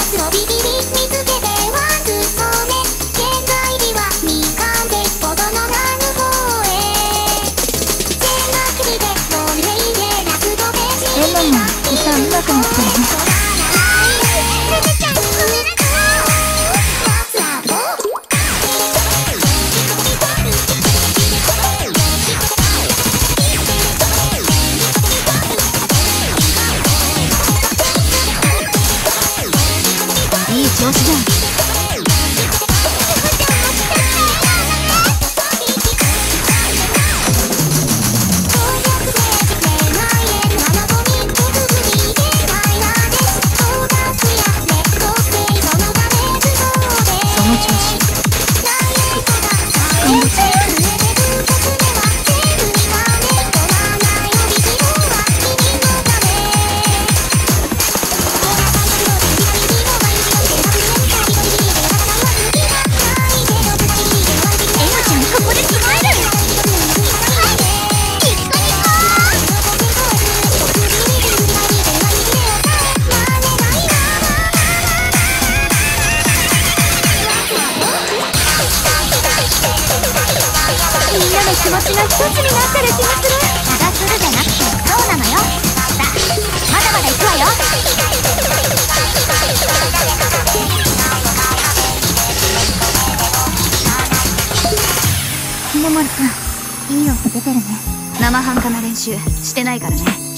のビビリ見つけてはクソね。現在では未完でほどのなる方へ。全楽器でノンレイでラストページエマも歌うまくなったね。いい調子じゃん。その調子。頑張って。みんなの気持ちが一つになってる気がする。気がするじゃなくてそうなのよ。さあまだまだ行くわよ。ひねもりくんいい音出てるね。生半可な練習してないからね。